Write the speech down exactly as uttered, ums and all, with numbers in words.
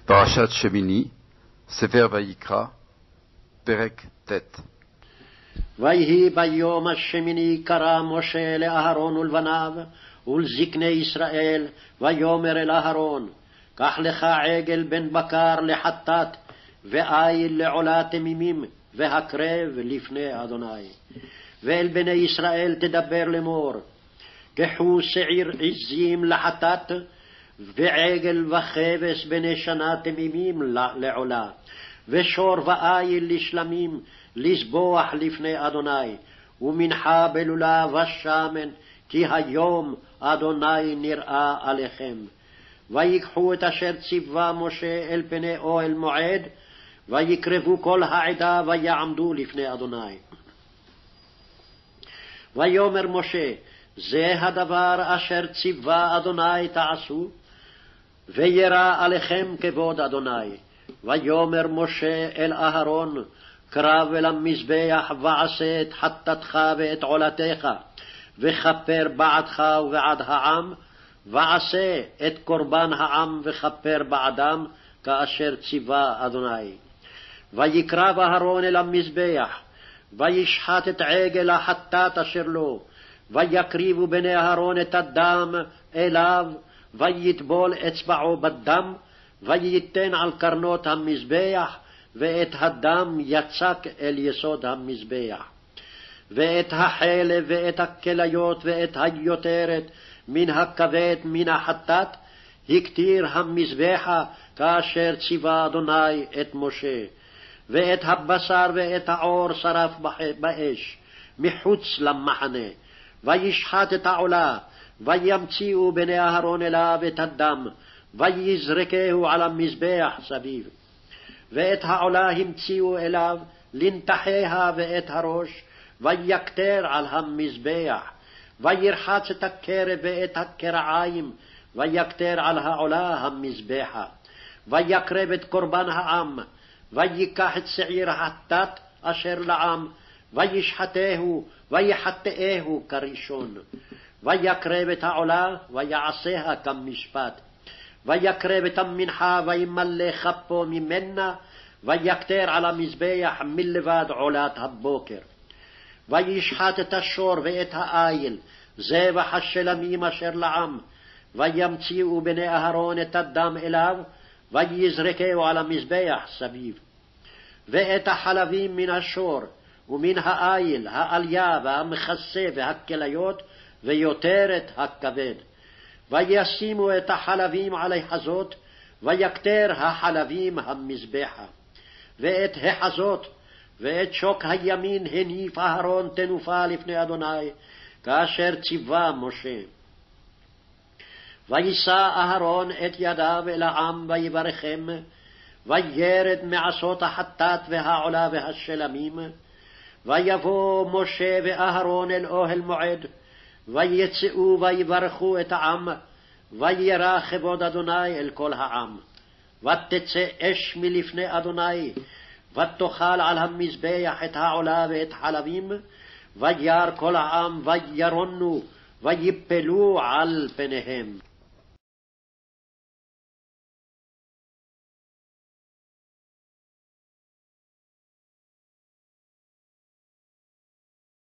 פרשת שמיני, ספר ויקרא, פרק ט'. ויהי ביום השמיני קרא משה לאהרון ולבניו ולזקני ישראל, ויאמר אל אהרון, קח לך עגל בן בקר לחטאת, ואיל לעולה תמימים, והקרב לפני אדוני. ואל בני ישראל תדבר לאמור, קחו שעיר עזים לחטאת, ועגל וכבש בני שנה תמימים לעולה, ושור ואיל לשלמים, לזבוח לפני אדוני, ומנחה בלולה ושמן, כי היום אדוני נראה עליכם. ויקחו את אשר ציווה משה אל פני אוהל מועד, ויקרבו כל העדה ויעמדו לפני אדוני. ויאמר משה, זה הדבר אשר ציווה אדוני תעשו, וירא עליכם כבוד אדוני. ויאמר משה אל אהרון, קרב אל המזבח ועשה את חטאתך ואת עולתך, וכפר בעדך ובעד העם, ועשה את קורבן העם וכפר בעדם, כאשר ציווה אדוני. ויקרב אהרון אל המזבח, וישחט את עגל החטאת אשר לו, ויקריבו בני אהרון את הדם אליו, ויטבול אצבעו בדם, וייתן על קרנות המזבח, ואת הדם יצק אל יסוד המזבח. ואת החלב ואת הכליות ואת היותרת מן הכבד מן החטאת, הקטיר המזבחה כאשר ציווה אדוני את משה. ואת הבשר ואת העור שרף באש, מחוץ למחנה. וישחט את העולה, וימציאו בני אהרון אליו את הדם, ויזרקהו על המזבח סביב. ואת העולה המציאו אליו לנתחיה ואת הראש, ויקטר על המזבח. וירחץ את הקרב ואת הקרעיים, ויקטר על העולה המזבחה. ויקרב את קורבן העם, ויקח את שעיר החטאת אשר לעם, וישחטהו ויחטאהו כראשון. ויקרב את העולה, ויעשיה כמשפט. ויקרב את המנחה, וימלא כפו ממנה, ויקטר על המזבח מלבד עולת הבוקר. וישחט את השור ואת האיל, זבח השלמים אשר לעם, וימציאו בני אהרון את הדם אליו, ויזרקהו על המזבח סביב. ואת החלבים מן השור, ומן האיל, העליה והמכסה והכליות, ויותרת הכבד. וישימו את החלבים עלי חזות, ויקטר החלבים המזבחה. ואת החזות ואת שוק הימין הניף אהרון תנופה לפני אדוני, כאשר ציווה משה. וישא אהרון את ידיו אל העם ויברכם, וירד מעשות החטאת והעולה והשלמים. ויבוא משה ואהרון אל אוהל מועד, ויצאו ויברכו את העם, וירא כבוד אדוני אל כל העם. ותצא אש מלפני אדוני, ותאכל על המזבח את העולה ואת חלבים, וירא כל העם וירונו, ויפלו על פניהם.